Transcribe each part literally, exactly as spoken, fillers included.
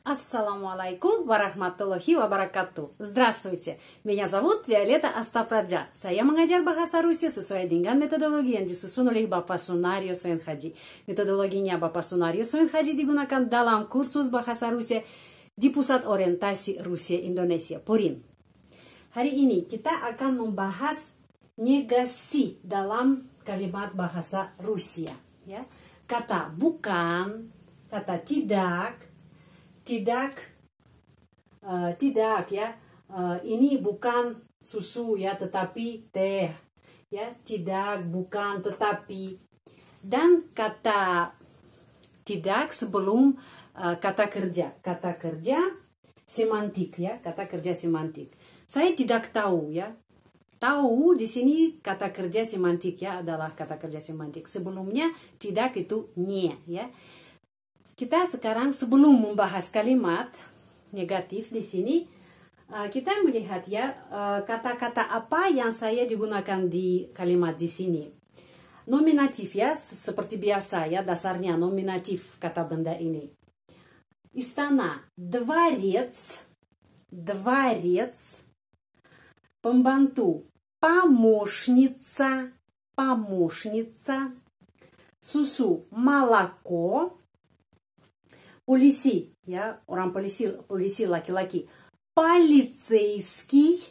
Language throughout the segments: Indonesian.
Assalamualaikum warahmatullahi wabarakatuh. Здравствуйте, меня зовут Виолетта Астапраджа. Saya mengajar bahasa Rusia sesuai dengan metodologi yang disusun oleh Bapak Sunario Soenhaji. Metodologinya Bapak Sunario Soenhaji digunakan dalam kursus bahasa Rusia di Pusat Orientasi Rusia Indonesia, Purin. Hari ini kita akan membahas negasi dalam kalimat bahasa Rusia. Ya. Kata bukan, kata tidak, tidak, uh, tidak ya. Uh, ini bukan susu ya, tetapi teh. Ya, tidak, bukan, tetapi. Dan kata tidak sebelum uh, kata kerja. Kata kerja semantik ya, kata kerja semantik. Saya tidak tahu ya. Tahu di sini kata kerja semantik ya, adalah kata kerja semantik. Sebelumnya tidak itu nie ya. Kita sekarang sebelum membahas kalimat negatif di sini, kita melihat ya kata-kata apa yang saya digunakan di kalimat di sini. Nominatif ya, seperti biasa ya, dasarnya nominatif kata benda ini. Istana, dvorец, dvorец. Pembantu, помощница, помощница. Susu, молоко. Polisi, ya, orang polisi, polisi laki-laki. Полицейский,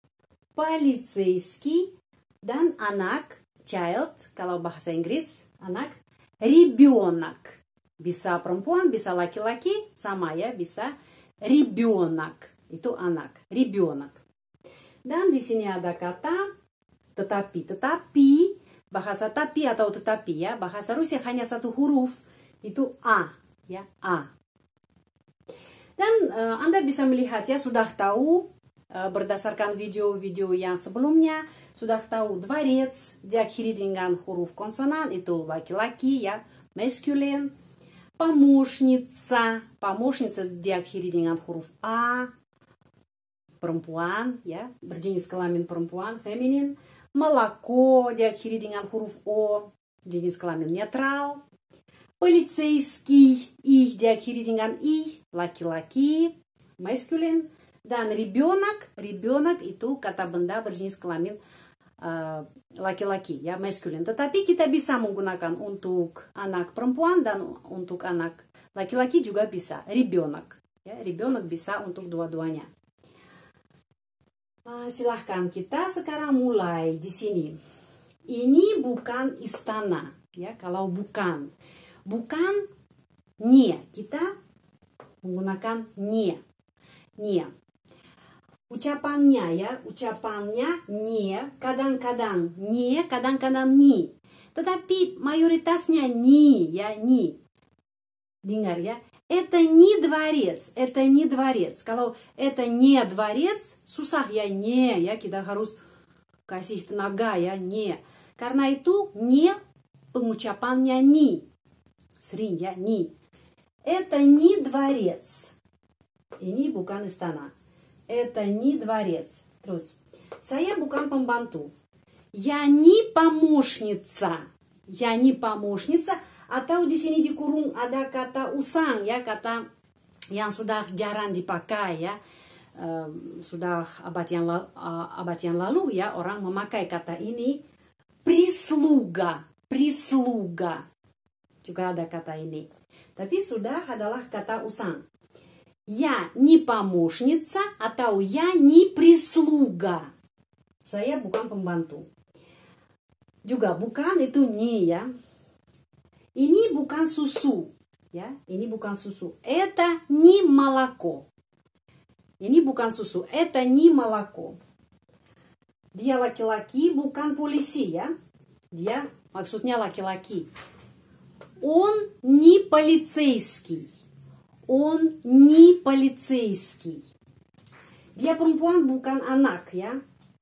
полицейский. Dan anak, child, kalau bahasa Inggris, anak. Ребенок. Bisa perempuan, bisa laki-laki, sama ya, bisa. Ребенок, itu anak, ребенок. Dan di sini ada kata tetapi. Tetapi, bahasa tapi atau tetapi ya, bahasa Rusia hanya satu huruf, itu A. Ya, A. Dan uh, Anda bisa melihat ya, sudah tahu uh, berdasarkan video-video yang sebelumnya, sudah tahu dvorец diakhiri dengan huruf konsonan, itu laki-laki ya, masculine. Помощница, помощница diakhiri dengan huruf A, perempuan ya, berjenis kelamin perempuan, feminin. Молоко diakhiri dengan huruf O, jenis kelamin netral. Полицейский, и diakhiri dengan i, laki-laki, masculine. Dan ребенок, ребенок itu kata benda berjenis kelamin laki-laki, uh, ya, masculine. Tetapi kita bisa menggunakan untuk anak perempuan dan untuk anak laki-laki juga bisa. Ребенок, ya, ребенок bisa untuk dua-duanya. Uh, silahkan kita sekarang mulai di sini. Ini bukan istana, ya, kalau bukan. Bukan nie, kita menggunakan nie, nie. Ucapannya ya, ucapannya nie, kadang-kadang nie, kadang-kadang ni. Tetapi mayoritasnya ni, ya, ni. Dengar ya, это не дворец, это не дворец. Kalau это не дворец, susah ya, nie, ya, kita harus kasih tenaga ya, nie. Karena itu nie, pengucapannya ni. Sering ya, ni. Это не дворец. Ini bukan istana. Это не дворец. Terus, saya bukan pembantu. Я не помощница. Я не помощница. Atau di sini di kurung ada kata usang ya, kata yang sudah jarang dipakai ya. Um, sudah abad yang lalu, uh, abad yang lalu ya, orang memakai kata ini. Прислуга. Прислуга. Juga ada kata ini. Tapi sudah adalah kata usang. Я не помощница atau я не прислуга. Saya bukan pembantu. Juga bukan itu ni ya. Ini bukan susu. Ya, ini bukan susu. Это не молоко. Ini bukan susu. Это не молоко. Dia laki-laki, bukan polisi ya. Dia maksudnya laki-laki. Он не полицейский. Он не полицейский. Dia perempuan, bukan anak ya.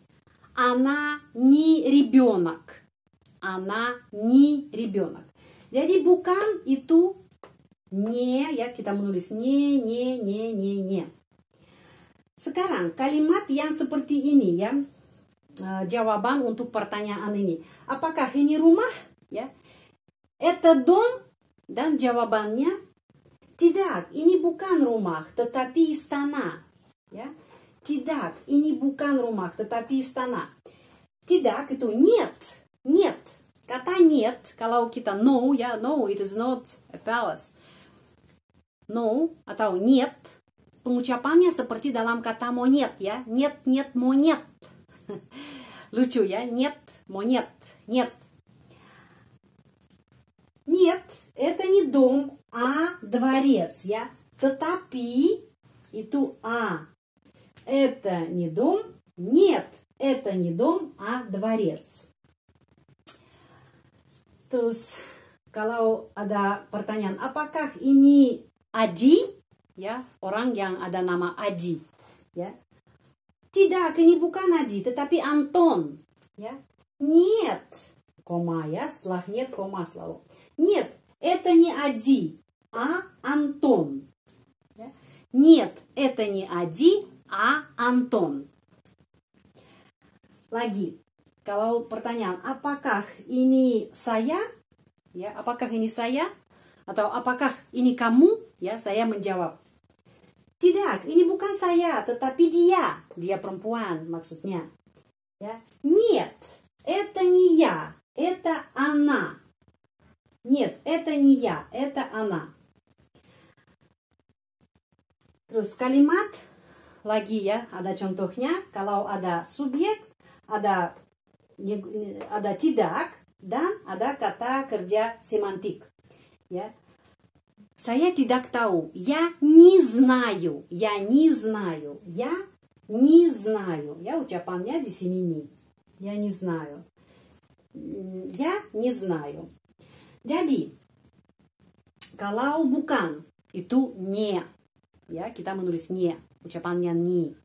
Она не ребенок. Она не ребенок. Jadi bukan itu не ya, kita menulis не, не, не, не, не. Sekarang kalimat yang seperti ini ya. Uh, jawaban untuk pertanyaan ini. Apakah ini rumah? Ya. Это дом? Dan jawabannya Tidak, ini bukan rumah, tetapi istana. Ya. Tidak, ini bukan rumah, tetapi istana. Tidak itu нет, нет. Kata нет, kalau kita no, ya no, it is not a palace. No atau нет, pengucapannya seperti dalam kata monyet ya. Нет, нет, monyet. Lucu ya, нет, monyet, нет. Нет, это не дом, а дворец, я. Tetapi itu а. Это не дом, нет, это не дом, а дворец. Terus kalau ada pertanyaan, apakah ini Adi, ya, orang yang ada nama Adi, ya? Tidak, ini bukan Adi, tetapi Anton, ya. Нет, кома, ya, setelah нет, кома selalu. Нет, это не Ади, а Антон. Нет, это не Ади, а Антон. Lagi, kalau pertanyaan, apakah ini saya? Ya, apakah ini saya? Atau apakah ini kamu? Ya, saya menjawab. Tidak, ini bukan saya, tetapi dia. Dia perempuan maksudnya. Ya. Нет, это не я, это она. Нет, это не я, это она. Terus kalimat lagi ya, ada contohnya. Kalau ada subjek, ada ada tidak dan ada kata kerja semantik. Ya. Saya tidak tahu. Я не знаю. Я не знаю. Я не знаю. Ya, ucapannya di sini ni. Я не знаю. Я не знаю. Jadi, kalau bukan, itu не. Ya, kita menulis не. Ucapannya ni.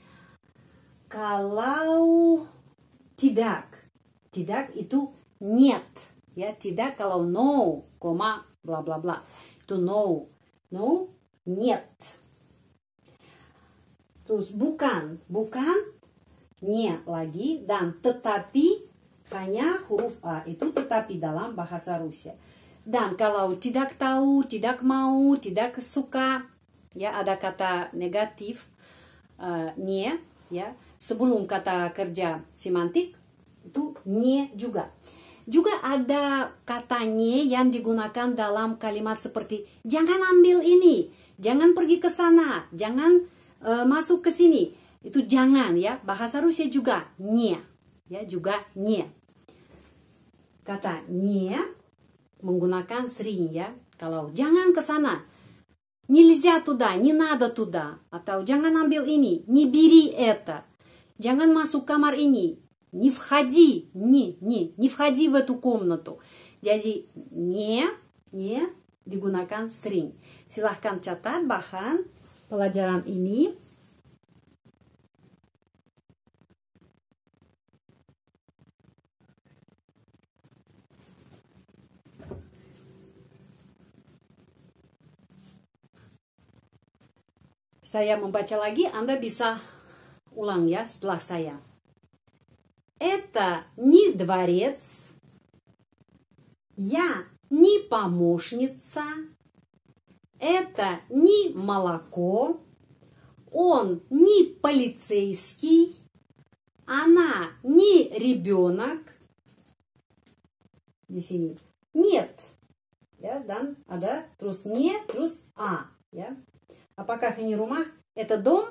Kalau tidak, tidak itu нет. Ya, tidak kalau no, koma, bla bla bla. Itu no. No, нет. Terus bukan, bukan, не lagi, dan tetapi hanya huruf A. Itu tetapi dalam bahasa Rusia. Dan kalau tidak tahu, tidak mau, tidak suka, ya ada kata negatif, uh, не, ya. Sebelum kata kerja semantik, itu не juga. Juga ada kata не yang digunakan dalam kalimat seperti jangan ambil ini, jangan pergi ke sana, jangan uh, masuk ke sini. Itu jangan ya. Bahasa Rusia juga не, ya juga не. Kata не menggunakan sering ya. Kalau jangan ke sana, нельзя туда, не надо туда, atau jangan ambil ini, не бери это, jangan masuk kamar ini. Не входи, не, не, не входи в эту комнату. Jadi, не, не digunakan sering. Silahkan catat bahan pelajaran ini. Saya membaca lagi, Anda bisa ulang ya setelah saya. Это не дворец, я не помощница, это не молоко, он не полицейский, она не ребенок. Di sini. Нет. Ya, dan ada terus не, terus а. Ya. Apakah ini rumah? Это дом?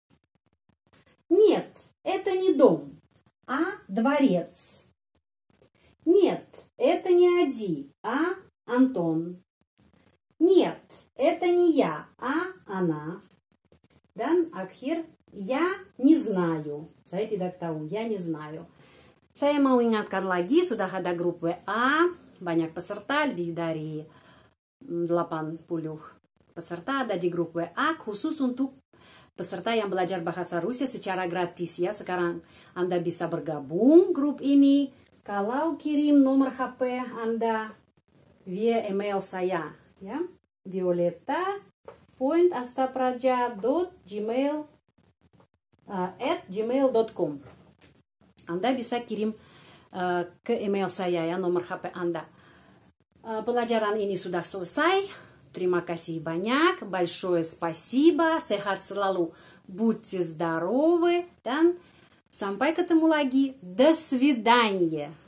Нет, это не дом. А дворец. Нет, это не Ади, а Антон. Нет, это не я, а она. Dan akhir, я не знаю. Saya tidak tahu, я не знаю. Saya mau ingatkan lagi, sudah ada grup W A, banyak peserta, lebih dari delapan puluh peserta ada di grup W A, khusus untuk peserta yang belajar bahasa Rusia secara gratis ya. Sekarang Anda bisa bergabung grup ini kalau kirim nomor H P Anda via email saya ya. violeta point astapraja dot gmail at gmail dot com. Anda bisa kirim uh, ke email saya ya nomor H P Anda. Uh, pelajaran ini sudah selesai. Terima kasih banyak, большое спасибо, sehat selalu, будьте здоровы, dan sampai ketemu lagi, до свидания.